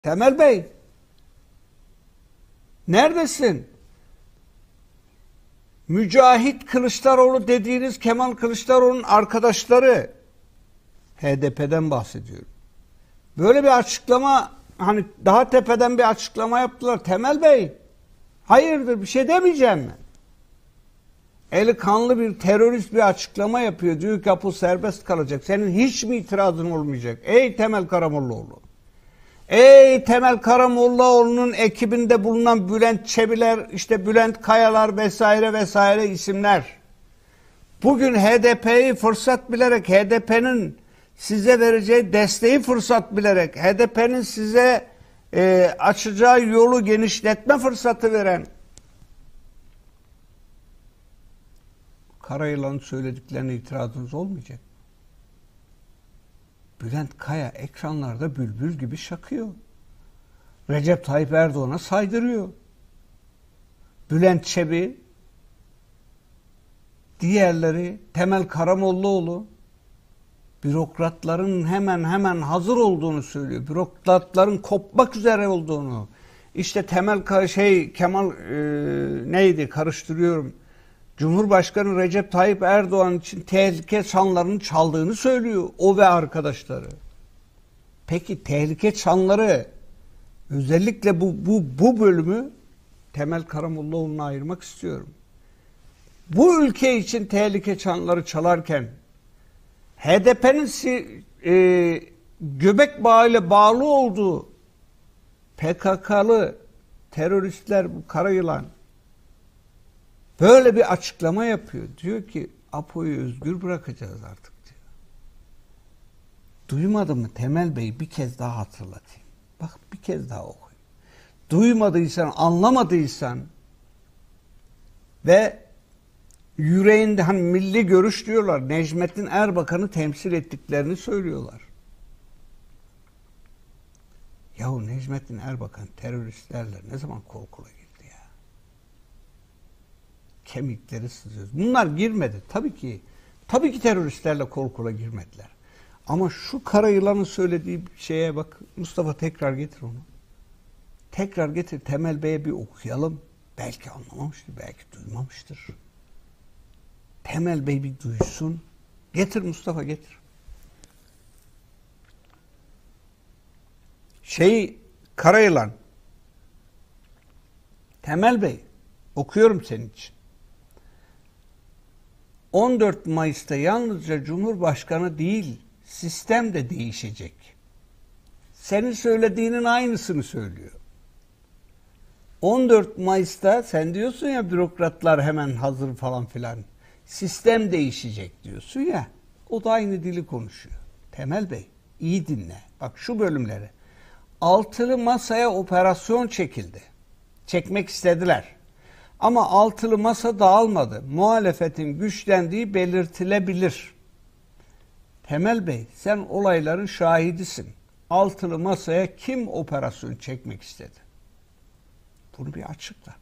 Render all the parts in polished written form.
Temel Bey, neredesin? Mücahit Kılıçdaroğlu dediğiniz Kemal Kılıçdaroğlu'nun arkadaşları, HDP'den bahsediyorum. Böyle bir açıklama, hani daha tepeden bir açıklama yaptılar. Temel Bey, hayırdır, bir şey demeyeceğim mi? Eli kanlı bir terörist bir açıklama yapıyor. Diyor ki bu serbest kalacak. Senin hiç mi itirazın olmayacak? Ey Temel Karamollaoğlu. Ey Temel Karamollaoğlu'nun ekibinde bulunan Bülent Çebiler, işte Bülent Kayalar vesaire vesaire isimler. Bugün HDP'yi fırsat bilerek, HDP'nin size vereceği desteği fırsat bilerek, HDP'nin size açacağı yolu genişletme fırsatı veren Karayılan'ın söylediklerine itirazınız olmayacak. Bülent Kaya ekranlarda bülbül gibi şakıyor. Recep Tayyip Erdoğan'a saydırıyor. Bülent Çebi, diğerleri, Temel Karamollaoğlu, bürokratların hemen hazır olduğunu söylüyor. Bürokratların kopmak üzere olduğunu. İşte Kemal neydi, karıştırıyorum. Cumhurbaşkanı Recep Tayyip Erdoğan için tehlike çanlarını çaldığını söylüyor o ve arkadaşları. Peki tehlike çanları, özellikle bu bölümü Temel Karamollaoğlu'na ayırmak istiyorum. Bu ülke için tehlike çanları çalarken HDP'nin göbek bağıyla bağlı olduğu PKK'lı teröristler, bu Karayılan böyle bir açıklama yapıyor. Diyor ki Apo'yu özgür bırakacağız artık diyor. Duymadı mı Temel Bey? Bir kez daha hatırlatayım. Bak bir kez daha okuyun. Duymadıysan, anlamadıysan ve yüreğinde, hani milli görüş diyorlar, Necmettin Erbakan'ı temsil ettiklerini söylüyorlar. Yahu Necmettin Erbakan teröristlerle ne zaman kol kola girdi ya? Kemikleri sızıyor. Bunlar girmedi. Tabii ki teröristlerle kol kola girmediler. Ama şu Karayılan'ın söylediği şeye bak. Mustafa tekrar getir onu. Tekrar getir. Temel Bey'e bir okuyalım. Belki anlamamıştır, belki duymamıştır. Temel Bey bir duysun. Getir Mustafa, getir. Karayılan. Temel Bey, okuyorum senin için. 14 Mayıs'ta yalnızca Cumhurbaşkanı değil, sistem de değişecek. Senin söylediğinin aynısını söylüyor. 14 Mayıs'ta sen diyorsun ya, bürokratlar hemen hazır falan filan. Sistem değişecek diyorsun ya. O da aynı dili konuşuyor. Temel Bey, iyi dinle. Bak şu bölümleri. Altılı masaya operasyon çekildi. Çekmek istediler. Ama altılı masa dağılmadı. Muhalefetin güçlendiği belirtilebilir. Temel Bey, sen olayların şahidisin. Altılı masaya kim operasyon çekmek istedi? Bunu bir açıkla.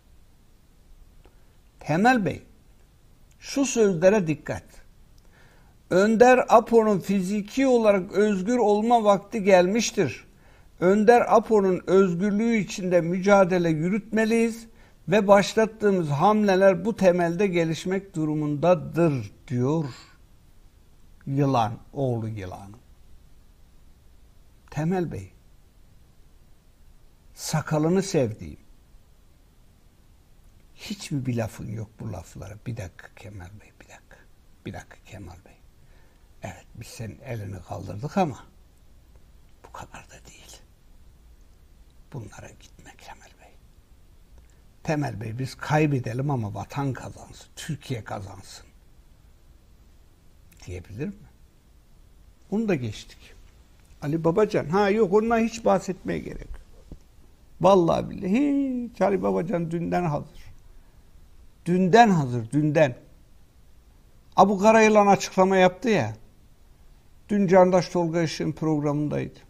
Temel Bey, şu sözlere dikkat. Önder Apo'nun fiziki olarak özgür olma vakti gelmiştir. Önder Apo'nun özgürlüğü içinde mücadele yürütmeliyiz ve başlattığımız hamleler bu temelde gelişmek durumundadır diyor Yılan, oğlu Yılan. Temel Bey, sakalını sevdiğim, hiç mi bir lafın yok bu laflara? Bir dakika Kemal Bey, bir dakika. Bir dakika Kemal Bey. Evet, biz senin elini kaldırdık ama bu kadar da değil. Bunlara gitme Kemal Bey. Temel Bey, biz kaybedelim ama vatan kazansın, Türkiye kazansın diyebilir mi? Onu da geçtik. Ali Babacan, yok ondan hiç bahsetmeye gerek yok. Vallahi billahi hiç. Ali Babacan dünden hazır. Dünden. Abu Karayılan açıklama yaptı ya. Dün Candaş Tolga Işık'ın programındaydı.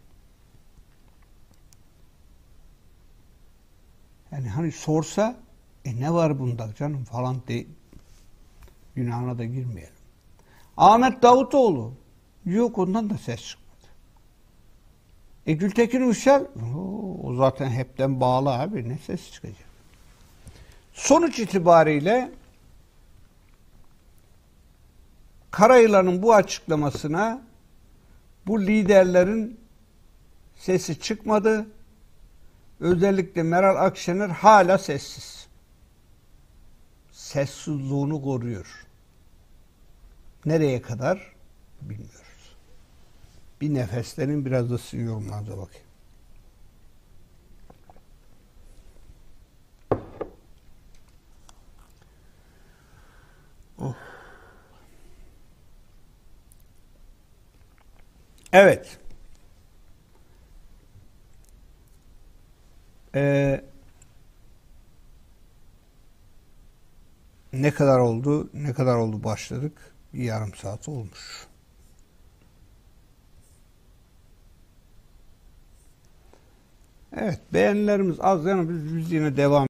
Yani hani sorsa ne var bunda canım falan de, günahına da girmeyelim. Ahmet Davutoğlu, yok ondan da ses çıkmadı. Gültekin Uysal o zaten hepten bağlı abi. Ne ses çıkacak? Sonuç itibariyle Karayılan'ın bu açıklamasına bu liderlerin sesi çıkmadı. Özellikle Meral Akşener hala sessiz. Sessizliğini koruyor. Nereye kadar bilmiyoruz. Bir nefeslerin biraz da sizin yorumlarınıza bakayım. Oh. Evet. Ne kadar oldu? Ne kadar oldu başladık? Bir yarım saat olmuş. Evet, beğenilerimiz az, yani biz yine devam